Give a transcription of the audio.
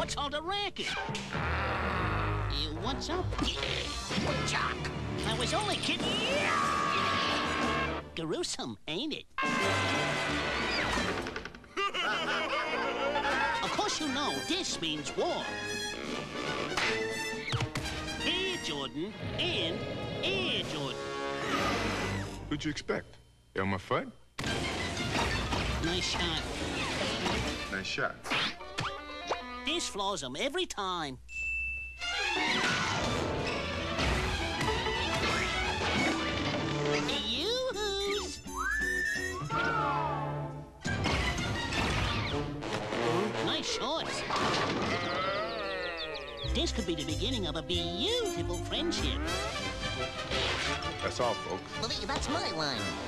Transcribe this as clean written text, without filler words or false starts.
What's all the racket? What's up? Jock. I was only kidding. Gruesome, ain't it? Of course you know this means war. Air Jordan and Air Jordan. What'd you expect? Elmer Fudd? Nice shot. Nice shot. This floors them every time. Yoo-hoos! Nice shorts. This could be the beginning of a beautiful friendship. That's all, folks. Well, that's my line.